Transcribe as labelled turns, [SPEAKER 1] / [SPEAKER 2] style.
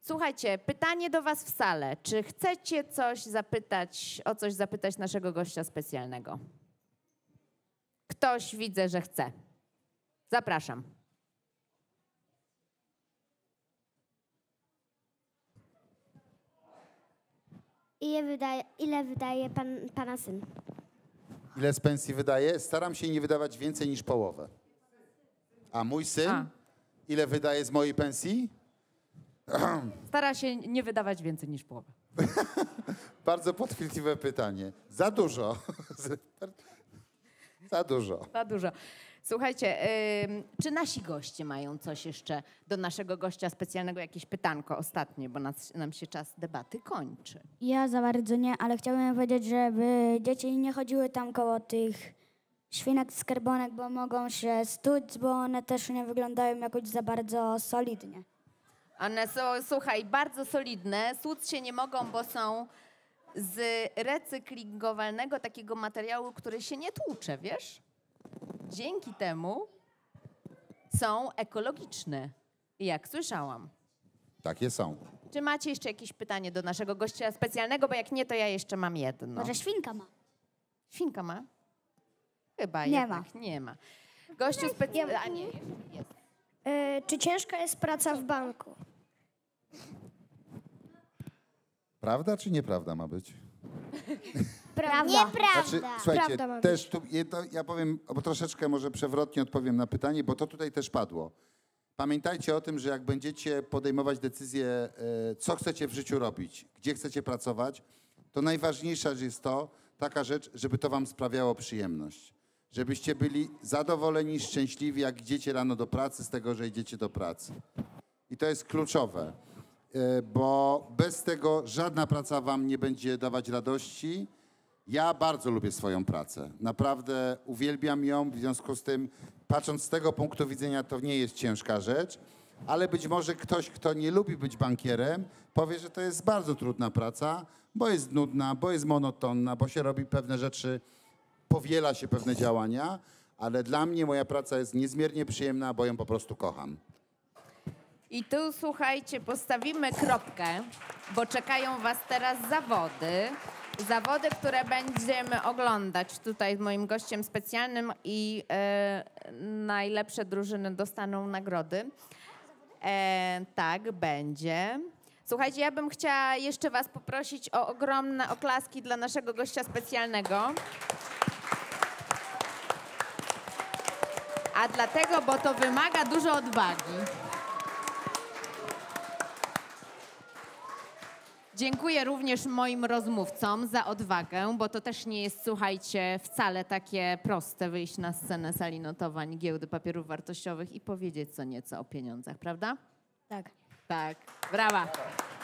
[SPEAKER 1] Słuchajcie, pytanie do was w salę. Czy chcecie o coś zapytać naszego gościa specjalnego? Ktoś widzę, że chce. Zapraszam.
[SPEAKER 2] Ile wydaje pana syn?
[SPEAKER 3] Ile z pensji wydaje? Staram się nie wydawać więcej niż połowę. A mój syn? Ile wydaje z mojej pensji?
[SPEAKER 1] Stara się nie wydawać więcej niż połowę.
[SPEAKER 3] Bardzo podchwytliwe pytanie. Za dużo. Za dużo.
[SPEAKER 1] Za dużo. Słuchajcie, czy nasi goście mają coś jeszcze do naszego gościa specjalnego, jakieś pytanko ostatnie, bo nam się czas debaty kończy.
[SPEAKER 2] Ja za bardzo nie, ale chciałbym powiedzieć, żeby dzieci nie chodziły tam koło tych świnek skarbonek, bo mogą się stuć, bo one też nie wyglądają jakoś za bardzo solidnie.
[SPEAKER 1] One są, słuchaj, bardzo solidne, słuc się nie mogą, bo są z recyklingowalnego takiego materiału, który się nie tłucze, wiesz? Dzięki temu są ekologiczne, jak słyszałam.
[SPEAKER 3] Takie są.
[SPEAKER 1] Czy macie jeszcze jakieś pytanie do naszego gościa specjalnego? Bo jak nie, to ja jeszcze mam jedno.
[SPEAKER 2] Może świnka ma?
[SPEAKER 1] Świnka ma? Chyba
[SPEAKER 2] nie
[SPEAKER 1] jednak
[SPEAKER 2] ma.
[SPEAKER 1] Nie ma. Gościu specjalny. Jest.
[SPEAKER 2] Czy ciężka jest praca w banku?
[SPEAKER 3] Prawda czy nieprawda ma być?
[SPEAKER 2] Prawda.
[SPEAKER 3] Znaczy, słuchajcie,
[SPEAKER 2] Prawda ma
[SPEAKER 3] też tu, ja powiem, bo troszeczkę może przewrotnie odpowiem na pytanie, bo to tutaj też padło. Pamiętajcie o tym, że jak będziecie podejmować decyzję, co chcecie w życiu robić, gdzie chcecie pracować, to najważniejsza jest taka rzecz, żeby to wam sprawiało przyjemność. Żebyście byli zadowoleni, szczęśliwi, jak idziecie rano do pracy, z tego, że idziecie do pracy. I to jest kluczowe, bo bez tego żadna praca wam nie będzie dawać radości. Ja bardzo lubię swoją pracę. Naprawdę uwielbiam ją, w związku z tym, patrząc z tego punktu widzenia, to nie jest ciężka rzecz, ale być może ktoś, kto nie lubi być bankierem, powie, że to jest bardzo trudna praca, bo jest nudna, bo jest monotonna, bo się robi pewne rzeczy, powiela się pewne działania, ale dla mnie moja praca jest niezmiernie przyjemna, bo ją po prostu kocham.
[SPEAKER 1] I tu, słuchajcie, postawimy kropkę, bo czekają was teraz zawody. Zawody, które będziemy oglądać tutaj z moim gościem specjalnym i najlepsze drużyny dostaną nagrody. Tak, będzie. Słuchajcie, ja bym chciała jeszcze was poprosić o ogromne oklaski dla naszego gościa specjalnego. A dlatego, bo to wymaga dużo odwagi. Dziękuję również moim rozmówcom za odwagę, bo to też nie jest, słuchajcie, wcale takie proste wyjść na scenę sali notowań Giełdy Papierów Wartościowych i powiedzieć co nieco o pieniądzach, prawda?
[SPEAKER 2] Tak.
[SPEAKER 1] Tak, brawa.